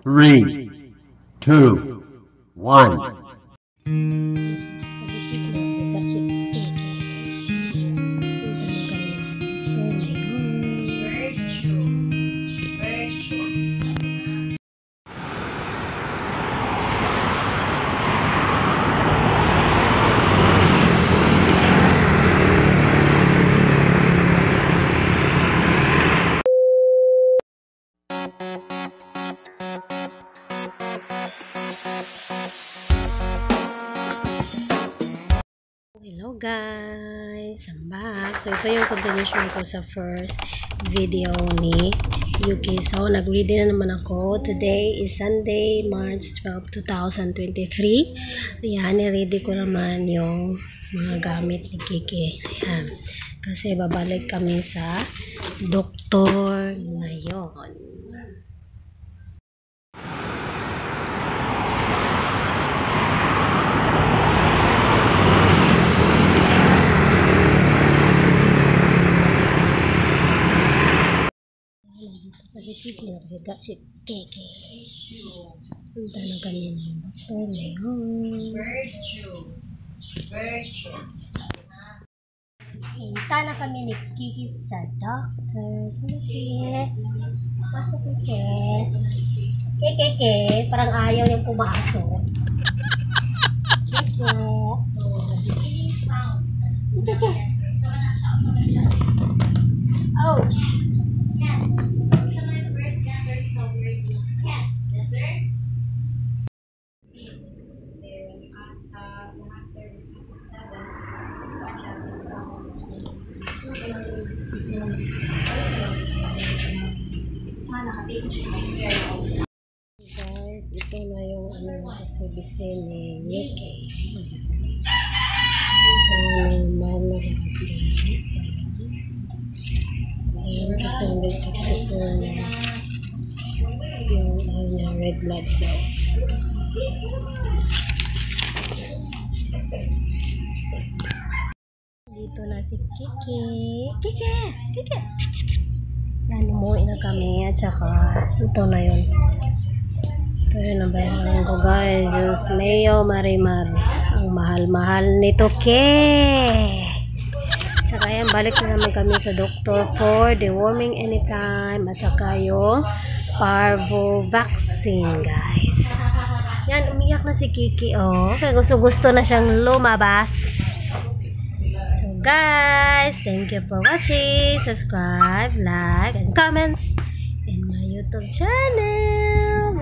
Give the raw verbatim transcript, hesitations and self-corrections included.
Three, two, one. Hello guys, I'm back. So ito yung continuation ko sa first video ni Yuki. So nag-ready na naman ako. Today is Sunday, March twelfth, two thousand twenty-three. Ayan, i-ready ko naman yung mga gamit ni Kiki. Ayan. Kasi babalik kami sa doktor ngayon. Kasi Kiki nakahiga si Kiki. Punta na kami ng doktor ngayon. Punta na kami ni Kiki sa doctor. Kiki. Pasok Kiki. Kiki, Kiki. Parang ayaw niyang pumasok. Kiki. Kiki. Ouch. Guys, ito na yung ano kasi bisin ni Yuki. So, normal na guys. Ayan, sa seven sixty-four na yung ano, red blood cells. Dito na si Kiki. Kiki! Kiki! Nanumuin na kami at saka ito na yun. Ito yun ang bayaran ko guys. Diyos Mayo Marimar. Ang mahal-mahal nito ke. Saka yan, balik na naman kami sa doktor for deworming anytime at saka yung parvo vaccine guys. Yan, umiyak na si Kiki oh. Kaya gusto-gusto na siyang lumabas. Guys, thank you for watching. Subscribe, like, and comments in my YouTube channel.